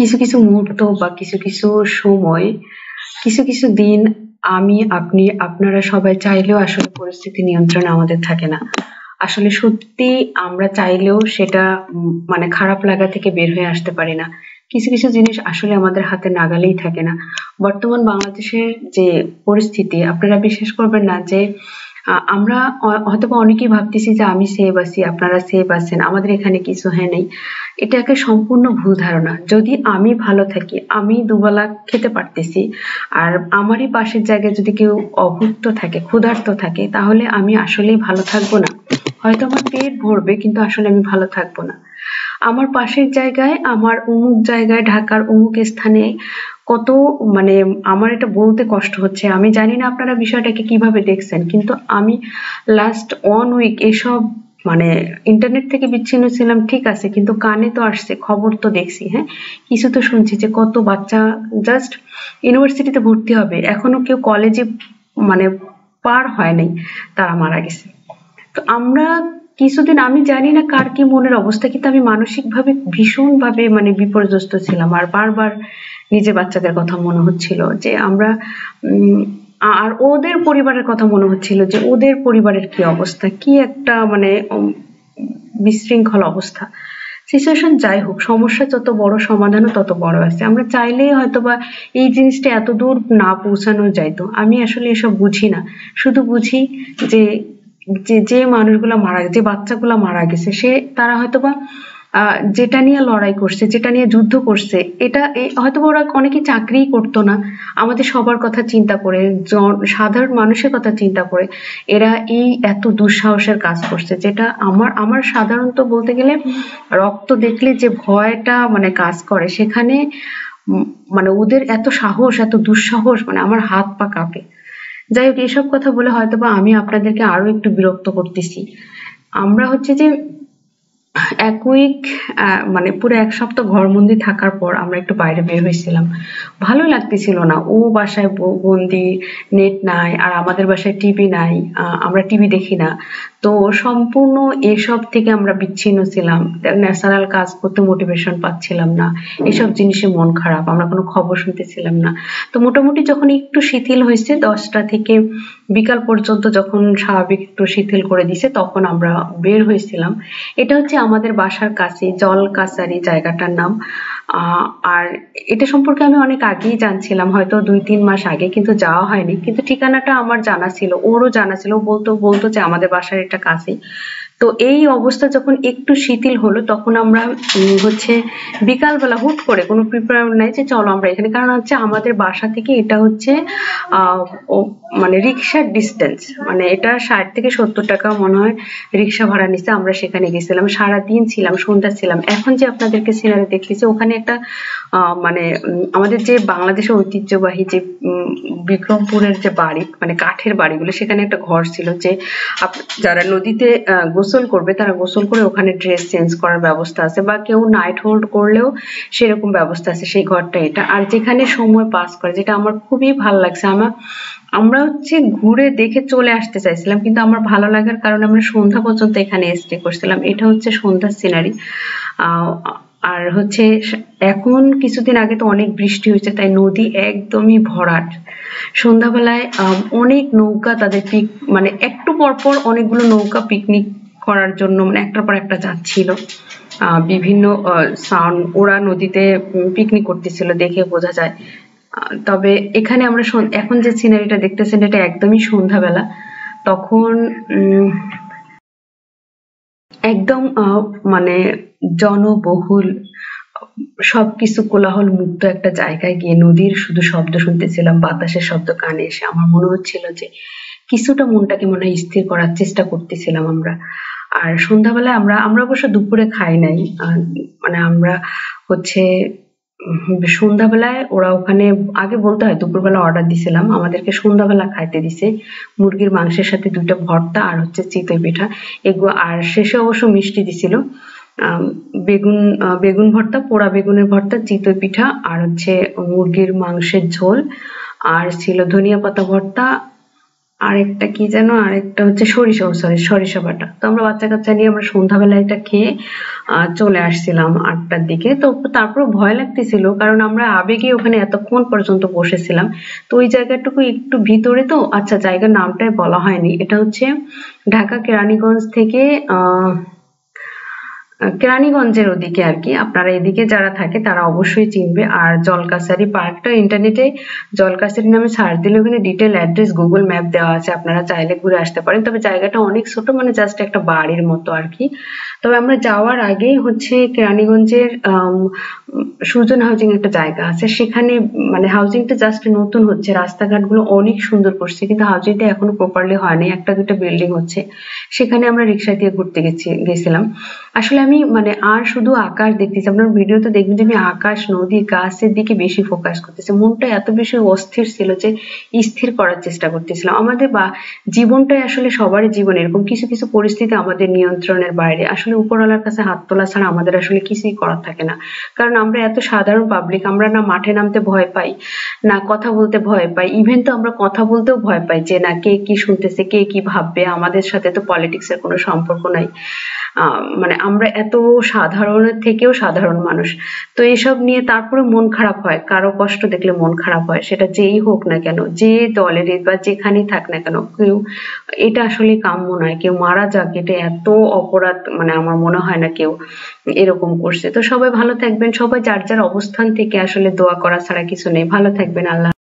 কিছু কিছু মুহূর্ত বা কিছু কিছু সময়, কিছু কিছু দিন আমি আপনি আপনারা সবাই চাইলেও আসলে পরিস্থিতি নিয়ন্ত্রণে আমাদের থাকে না। আসলে সত্যি আমরা চাইলেও সেটা মানে খারাপ লাগা থেকে বের হয়ে আসতে পারি না। কিছু কিছু জিনিস আসলে আমাদের হাতে নাগালেই থাকে না। বর্তমান বাংলাদেশের যে পরিস্থিতি, আপনারা বিশ্বাস করবেন না যে আমরা হয়তোবা অনেকেই ভাবতেছি যে আমি সেভ আছি, আপনারা সেভ আছেন, আমাদের এখানে কিছু হয় নাই। এটা একটা সম্পূর্ণ ভুল ধারণা। যদি আমি ভালো থাকি, আমি দুবেলা খেতে পারতেছি, আর আমারই পাশের জায়গায় যদি কেউ অভুক্ত থাকে, ক্ষুধার্ত থাকে, তাহলে আমি আসলেই ভালো থাকবো না। হয়তো আমার পেট ভরবে, কিন্তু আসলে আমি ভালো থাকবো না। আমার পাশের জায়গায়, আমার অমুক জায়গায়, ঢাকার অমুক স্থানে কত, মানে আমার এটা বলতে কষ্ট হচ্ছে, আমি জানি না আপনারা বিষয়টাকে কিভাবে দেখছেন, কিন্তু আমি লাস্ট 1 উইক এসব মানে ইন্টারনেট থেকে বিচ্ছিন্ন ছিলাম ঠিক আছে, কিন্তু কানে তো আসছে, খবর তো দেখছি, হ্যাঁ কিছু তো শুনছি যে কত বাচ্চা জাস্ট ইউনিভার্সিটিতে ভর্তি হবে, এখনো কেউ কলেজে মানে পার হয় নাই, তারা মারা গেছে। তো আমরা কিছুদিন, আমি জানি না কার কি মনের অবস্থা, কিন্তু আমি মানসিকভাবে ভীষণভাবে মানে বিপর্যস্ত ছিলাম, আর বারবার নিজের বাচ্চাদের কথা মনে হচ্ছিল যে আমরা আর ওদের পরিবারের কথা মনে হচ্ছিল যে ওদের পরিবারের কি অবস্থা, কি একটা মানে বিশৃঙ্খল অবস্থা। সিচুয়েশন যাই হোক, সমস্যা যত বড়, সমাধানও তত বড় আছে। আমরা চাইলেই হয়তোবা এই জিনিসটা এত দূর না পৌঁছানো যাইতো। আমি আসলে এসব বুঝি না, শুধু বুঝি যে যে মানুষগুলা মারা, যে বাচ্চাগুলা মারা গেছে, তারা হয়তোবা যেটা নিয়ে লড়াই করছে, যেটা নিয়ে যুদ্ধ করছে, এটা হয়তোবা ওরা অনেকে চাকরিই করতো না, আমাদের সবার কথা চিন্তা করে, সাধারণ মানুষের কথা চিন্তা করে এরা এই এত দুঃসাহসের কাজ করছে, যেটা আমার সাধারণত বলতে গেলে রক্ত দেখলে যে ভয়টা মানে কাজ করে, সেখানে মানে ওদের এত সাহস, এত দুঃসাহস, মানে আমার হাত পা কাঁপে। যাই হোক, এসব কথা বলে হয়তোবা আমি আপনাদেরকে আরো একটু বিরক্ত করতেছি। আমরা হচ্ছে যে 1 উইক মানে পুরো 1 সপ্তাহ ঘরবন্দি থাকার পর আমরা একটু বাইরে বের হয়েছিলাম। ভালো লাগতেছিল না, ও বাসায় বন্দি, নেট নাই, আর আমাদের বাসায় টিভি নাই, আমরা টিভি দেখি না। তো সম্পূর্ণ এসব থেকে আমরা বিচ্ছিন্ন ছিলাম, ন্যাচারাল কাজ করতে মোটিভেশন পাচ্ছিলাম না, এসব জিনিসে মন খারাপ, আমরা কোনো খবর শুনতেছিলাম না। তো মোটামুটি যখন একটু শিথিল হয়েছে, 10টা থেকে বিকাল পর্যন্ত যখন স্বাভাবিক একটু শিথিল করে দিছে, তখন আমরা বের হয়েছিলাম। এটা হচ্ছে আমাদের বাসার কাছে জলকাছারি জায়গাটার নাম। আর এটা সম্পর্কে আমি অনেক আগেই জানছিলাম, হয়তো 2-3 মাস আগে, কিন্তু যাওয়া হয়নি। কিন্তু ঠিকানাটা আমার জানা ছিল, ওরও জানা ছিল, ও বলতো যে আমাদের বাসার এটা কাছেই। তো এই অবস্থা যখন একটু শিথিল হলো, তখন আমরা হচ্ছে বিকালবেলা হুট করে, কোনো প্রিপারেশন নাই যে চলো আমরা এখানে, কারণ হচ্ছে আমাদের বাসা থেকে এটা হচ্ছে মানে রিক্সার ডিস্টেন্স, মানে এটা 60 থেকে 70 টাকা মনে হয় রিক্সা ভাড়া নিচ্ছে। আমরা সেখানে গেছিলাম, সারাদিন ছিলাম, সন্ধ্যা ছিলাম। এখন যে আপনাদেরকে সিনারি দেখতেছি, ওখানে একটা মানে আমাদের যে বাংলাদেশের ঐতিহ্যবাহী যে বিক্রমপুরের যে বাড়ি, মানে কাঠের বাড়িগুলো, সেখানে একটা ঘর ছিল, যে যারা নদীতে গোসল করবে তারা গোসল করে ওখানে ড্রেস চেঞ্জ করার ব্যবস্থা আছে, বা কেউ নাইট হোল্ড করলেও সেরকম ব্যবস্থা আছে। সেই ঘরটা এটা, আর যেখানে সময় পাস করে, যেটা আমার খুবই ভালো লাগছে। আমরা হচ্ছে ঘুরে দেখে চলে আসতে চাইছিলাম, কিন্তু আমার ভালো লাগার কারণে আমরা সন্ধ্যা পর্যন্ত এখানে স্টে করছিলাম। এটা হচ্ছে সন্ধ্যার সিনারি। আর হচ্ছে এখন কিছুদিন আগে তো অনেক বৃষ্টি হয়েছে, তাই নদী একদমই ভরাট। সন্ধ্যাবেলায় অনেক নৌকা তাদের মানে একটু পরপর অনেকগুলো নৌকা পিকনিক করার জন্য মানে একটার পর একটা যাচ্ছিল। বিভিন্ন ওরা নদীতে পিকনিক করতেছিল, দেখে বোঝা যায়। তবে এখানে আমরা এখন যে সিনারিটা দেখতেছেন, এটা একদমই সন্ধ্যাবেলা। তখন একদম মানে জনবহুল, সবকিছু কোলাহল মুক্ত একটা জায়গায় গিয়ে নদীর শুধু শব্দ শুনতেছিলাম, বাতাসের শব্দ কানে এসে আমার মনে হচ্ছিল যে কিছুটা মনটাকে মনে হয় স্থির করার চেষ্টা করতেছিলাম আমরা। আর সন্ধ্যাবেলায় আমরা অবশ্য দুপুরে খাই নাই, মানে আমরা হচ্ছে সন্ধ্যাবেলায়, ওরা ওখানে আগে বলতে হয় দুপুরবেলা অর্ডার দিছিলাম, আমাদেরকে সন্ধ্যাবেলা খাইতে দিছে মুরগির মাংসের সাথে 2টা ভর্তা আর হচ্ছে চিতই পিঠা, এগুলো, আর শেষে অবশ্য মিষ্টি দিছিল। বেগুন ভর্তা, পোড়া বেগুনের ভর্তা, চিতই পিঠা, আর হচ্ছে মুরগির মাংসের ঝোল, আর ছিল ধনিয়া পাতা ভর্তা, আরেকটা কি যেন, আরেকটা হচ্ছে সরিষা বাটা। তো আমরা বাচ্চা কাচ্চা নিয়ে আমরা সন্ধ্যাবেলা এটা খেয়ে চলে আসছিলাম 8টার দিকে। তো তারপর ভয় লাগতেছিল, কারণ আমরা আবেগে ওখানে এতক্ষণ পর্যন্ত বসেছিলাম। তো ওই জায়গাটুকু একটু ভিতরে, তো আচ্ছা জায়গার নামটাই বলা হয়নি, এটা হচ্ছে ঢাকা কেরানীগঞ্জ থেকে কেরানীগঞ্জের ওদিকে আর কি। আপনারা এদিকে যারা থাকে তারা অবশ্যই চিনবে। আর জলকাছারি পার্কটা ইন্টারনেটে জলকাছারি নামে সার্চ দিলে ওখানে ডিটেল অ্যাড্রেস গুগল ম্যাপ দেওয়া আছে, আপনারা চাইলে ঘুরে আসতে পারেন। তবে জায়গাটা অনেক ছোট, মানে জাস্ট একটা বাড়ির মতো আর কি। তবে আমরা যাওয়ার আগে হচ্ছে কেরানীগঞ্জের সুজন হাউজিং একটা জায়গা আছে, সেখানে মানে হাউজিংটা জাস্ট নতুন হচ্ছে, রাস্তাঘাটগুলো অনেক সুন্দর করছে, কিন্তু হাউজিংটা এখনো প্রপারলি হয়নি, একটা দুটো বিল্ডিং হচ্ছে। সেখানে আমরা রিক্সা দিয়ে ঘুরতে গেছিলাম। আসলে আমি মানে আর শুধু আকাশ দেখতেছি, আপনার ভিডিওতে দেখবেন যে আমি আকাশ, নদী, গাছের দিকে বেশি ফোকাস করতেছি। মনটা এত বেশি অস্থির ছিল যে স্থির করার চেষ্টা করতেছিলাম। আমাদের বা জীবনটাই আসলে সবারই জীবন এরকম, কিছু কিছু পরিস্থিতি আমাদের নিয়ন্ত্রণের বাইরে। আসলে উপরওয়ালার কাছে হাত তোলা ছাড়া আমাদের আসলে কিছুই করার থাকে না। কারণ আমরা এত সাধারণ পাবলিক, আমরা না মাঠে নামতে ভয় পাই, না কথা বলতে ভয় পাই। ইভেন তো আমরা কথা বলতেও ভয় পাই যে না কে কি শুনতেছে, কে কি ভাববে, আমাদের সাথে তো পলিটিক্স এর কোনো সম্পর্ক নাই। মানে আমরা এত সাধারণের থেকেও সাধারণ মানুষ। তো এসব নিয়ে তারপরে মন খারাপ হয়, কারো কষ্ট দেখলে মন খারাপ হয়, সেটা যেই হোক না কেন, যে দলের বা যেখানেই থাক না কেন। কেউ এটা আসলে কাম্য নয়, কেউ মারা যাক, এটা এত অপরাধ, মানে আমার মনে হয় না কেউ এরকম করছে। তো সবাই ভালো থাকবেন, সবাই যার যার অবস্থান থেকে আসলে দোয়া করা ছাড়া কিছু নেই। ভালো থাকবেন, আল্লাহ।